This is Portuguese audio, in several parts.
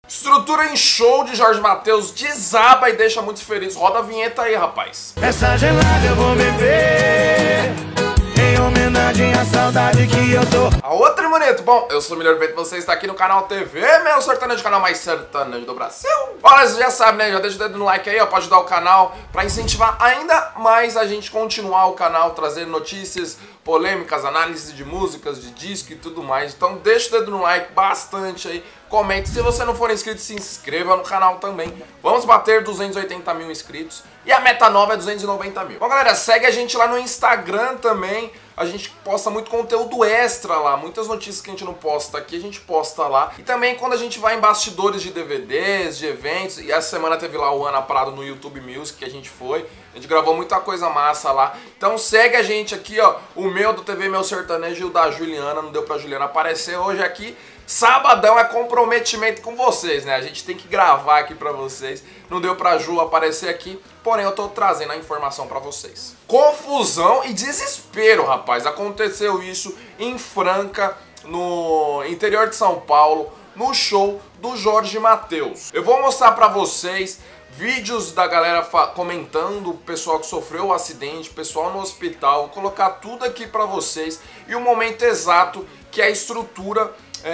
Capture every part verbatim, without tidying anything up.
Estrutura em show de Jorge Mateus desaba e deixa muitos felizes. Roda a vinheta aí, rapaz. Essa gelada eu vou beber em homenagem à saudade que eu tô. A outra bonito. Bom, eu sou o Melhor Bento, você está aqui no canal T V, meu sertanejo, canal mais sertanejo do Brasil. Olha, você já sabe, né? Já deixa o dedo no like aí, ó, pra ajudar o canal, pra incentivar ainda mais a gente continuar o canal, trazendo notícias, polêmicas, análises de músicas, de disco e tudo mais. Então deixa o dedo no like bastante aí, comente. Se você não for inscrito, se inscreva no canal também. Vamos bater duzentos e oitenta mil inscritos e a meta nova é duzentos e noventa mil. Bom, galera, segue a gente lá no Instagram também. A gente posta muito conteúdo extra lá, muitas notícias que a gente não posta aqui, a gente posta lá. E também quando a gente vai em bastidores de D V Ds, de eventos, e essa semana teve lá o Ana Prado no YouTube Music que a gente foi. A gente gravou muita coisa massa lá. Então segue a gente aqui, ó, o meu do T V Meu Sertanejo e o da Juliana, não deu pra Juliana aparecer hoje aqui. Sabadão é comprometimento com vocês, né? A gente tem que gravar aqui pra vocês. Não deu pra Ju aparecer aqui, porém eu tô trazendo a informação pra vocês. Confusão e desespero, rapaz. Aconteceu isso em Franca, no interior de São Paulo, no show do Jorge Mateus. Eu vou mostrar pra vocês vídeos da galera comentando, o pessoal que sofreu o acidente, o pessoal no hospital. Vou colocar tudo aqui pra vocês e o momento exato que a estrutura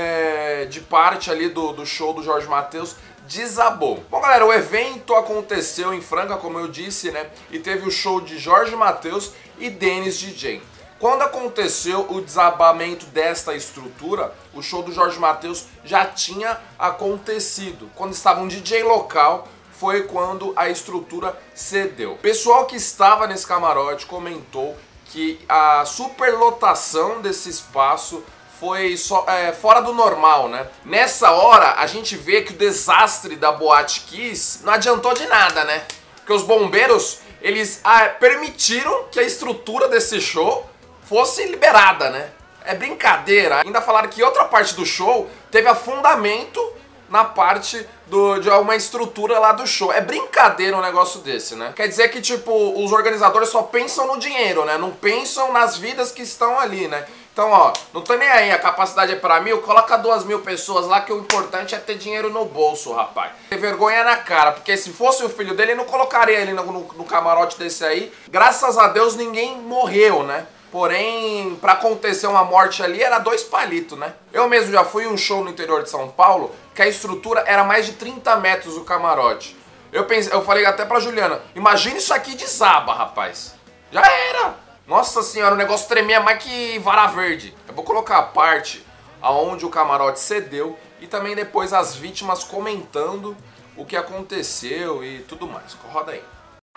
é, de parte ali do, do show do Jorge Mateus desabou. Bom, galera, o evento aconteceu em Franca, como eu disse, né? E teve o show de Jorge Mateus e Dennis D J. Quando aconteceu o desabamento desta estrutura, o show do Jorge Mateus já tinha acontecido. Quando estava um D J local, foi quando a estrutura cedeu. O pessoal que estava nesse camarote comentou que a superlotação desse espaço foi só, é, fora do normal, né? Nessa hora, a gente vê que o desastre da Boate Kiss não adiantou de nada, né? Porque os bombeiros, eles ah, permitiram que a estrutura desse show fosse liberada, né? É brincadeira. Ainda falaram que outra parte do show teve afundamento na parte do, de uma estrutura lá do show. É brincadeira um negócio desse, né? Quer dizer que, tipo, os organizadores só pensam no dinheiro, né? Não pensam nas vidas que estão ali, né? Então, ó, não tô nem aí, a capacidade é pra mil, coloca duas mil pessoas lá que o importante é ter dinheiro no bolso, rapaz. Tem vergonha na cara, porque se fosse o filho dele, ele não colocaria ele no, no, no camarote desse aí. Graças a Deus ninguém morreu, né? Porém, pra acontecer uma morte ali, era dois palitos, né? Eu mesmo já fui em um show no interior de São Paulo, que a estrutura era mais de trinta metros o camarote. Eu pensei, eu falei até pra Juliana, imagina isso aqui desaba, rapaz. Já era! Nossa senhora, o negócio tremia mais que vara verde. Eu vou colocar a parte aonde o camarote cedeu e também depois as vítimas comentando o que aconteceu e tudo mais. Roda aí.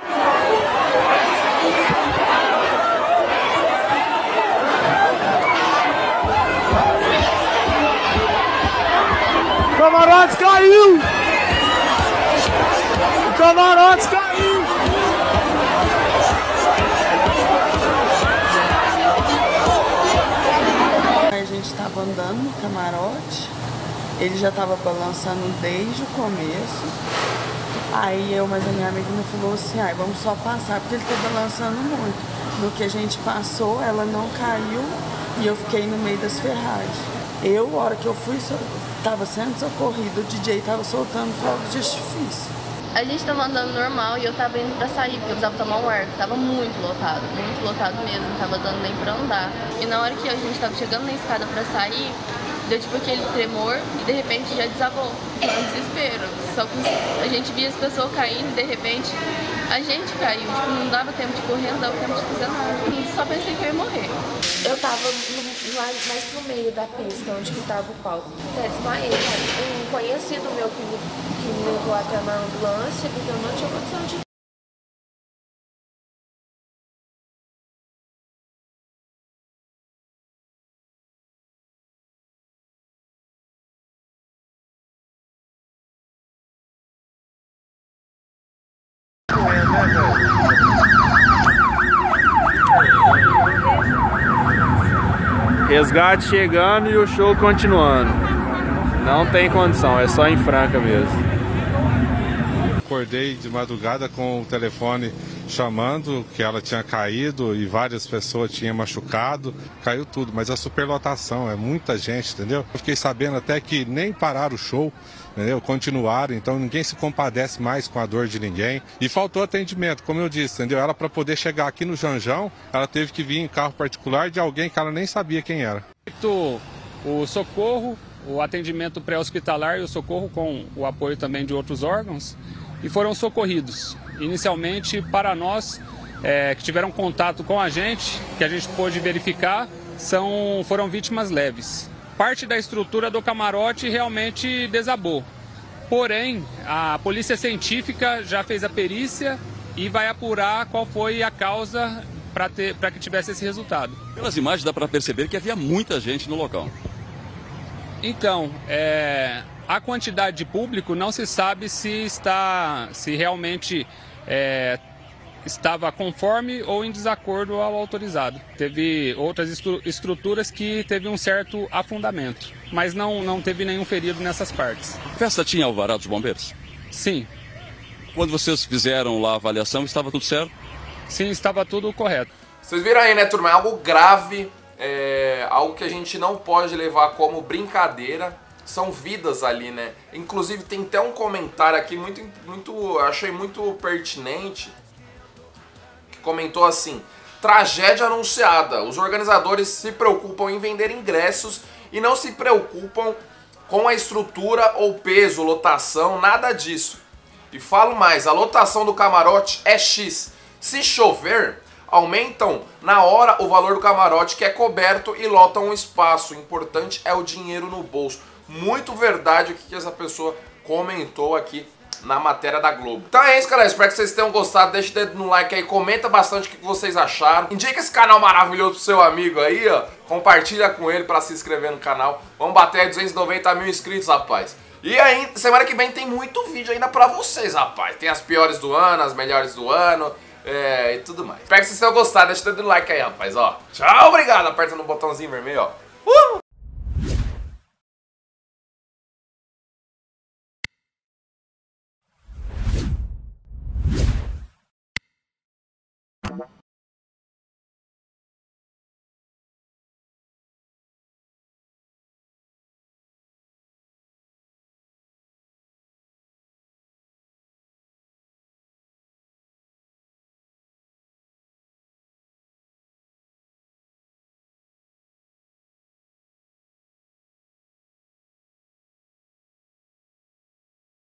O camarote caiu! O camarote caiu! A gente estava andando no camarote, ele já estava balançando desde o começo. Aí eu, mas a minha amiga me falou assim, ai, vamos só passar, porque ele está balançando muito. No que a gente passou, ela não caiu e eu fiquei no meio das ferragens. Eu, a hora que eu fui, estava sendo socorrido, o D J estava soltando fogo de artifício. A gente tava andando normal e eu tava indo pra sair, porque eu precisava tomar um ar, que tava muito lotado, muito lotado mesmo, não tava dando nem pra andar. E na hora que a gente tava chegando na escada pra sair, deu tipo aquele tremor e de repente já desabou. Foi um desespero. Só que a gente via as pessoas caindo e de repente a gente caiu. Tipo, não dava tempo de correr, não dava tempo de fazer nada. Só pensei que eu ia morrer. Eu tava no, mais, mais pro meio da pista, onde que tava o palco. Até desmaiei. Um conhecido meu que me, que me levou até na ambulância, porque eu não tinha condição de... Resgate chegando e o show continuando. Não tem condição, é só em Franca mesmo. acordei de madrugada com o telefone chamando que ela tinha caído e várias pessoas tinham machucado, caiu tudo, mas a superlotação, é muita gente, entendeu? Eu fiquei sabendo até que nem pararam o show, entendeu? Continuaram, então ninguém se compadece mais com a dor de ninguém. E faltou atendimento, como eu disse, entendeu? Ela, para poder chegar aqui no Janjão, ela teve que vir em carro particular de alguém que ela nem sabia quem era. O socorro, o atendimento pré-hospitalar e o socorro com o apoio também de outros órgãos, e foram socorridos. Inicialmente, para nós é, que tiveram contato com a gente, que a gente pôde verificar, são, foram vítimas leves. Parte da estrutura do camarote realmente desabou. Porém, a polícia científica já fez a perícia e vai apurar qual foi a causa para que tivesse esse resultado. Pelas imagens dá para perceber que havia muita gente no local. Então, é, a quantidade de público não se sabe se, está, se realmente é, estava conforme ou em desacordo ao autorizado. Teve outras estru estruturas que teve um certo afundamento, mas não, não teve nenhum ferido nessas partes. A festa tinha alvará dos bombeiros? Sim. Quando vocês fizeram lá a avaliação, estava tudo certo? Sim, estava tudo correto. Vocês viram aí, né, turma? É algo grave, é algo que a gente não pode levar como brincadeira. São vidas ali, né? Inclusive tem até um comentário aqui muito, muito, achei muito pertinente, que comentou assim: tragédia anunciada. Os organizadores se preocupam em vender ingressos e não se preocupam com a estrutura ou peso, lotação, nada disso. E falo mais, a lotação do camarote é X. Se chover, aumentam na hora o valor do camarote, que é coberto, e lotam o espaço. O importante é o dinheiro no bolso. Muito verdade o que essa pessoa comentou aqui na matéria da Globo. Então é isso, galera. Espero que vocês tenham gostado. Deixa o dedo no like aí, comenta bastante o que vocês acharam. Indica esse canal maravilhoso pro seu amigo aí, ó. Compartilha com ele pra se inscrever no canal. Vamos bater aí duzentos e noventa mil inscritos, rapaz. E aí, semana que vem tem muito vídeo ainda pra vocês, rapaz. Tem as piores do ano, as melhores do ano, é, e tudo mais. Espero que vocês tenham gostado. Deixa o dedo no like aí, rapaz, ó. Tchau, obrigado. Aperta no botãozinho vermelho, ó. Uh!